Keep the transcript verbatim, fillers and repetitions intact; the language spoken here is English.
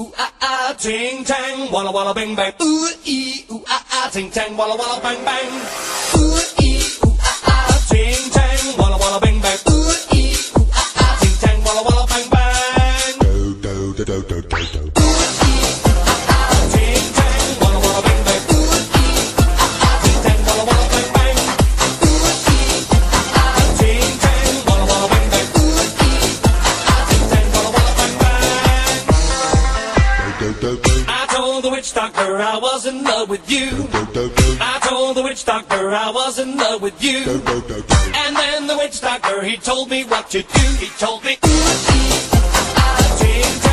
ooh ah ah, ting tang, walla walla bang bang. Ooh ee, ooh ah ah, ting tang, walla walla bang bang. Ooh ee, ooh ah ah, ting tang, walla walla bang bang. Ooh ee, ooh ah ah, ting tang, walla walla bang bang. Do do do do do do do. I told the witch doctor I was in love with you. I told the witch doctor I was in love with you. And then the witch doctor, he told me what to do. He told me, ooh, ee, ah, ah, ting, tang.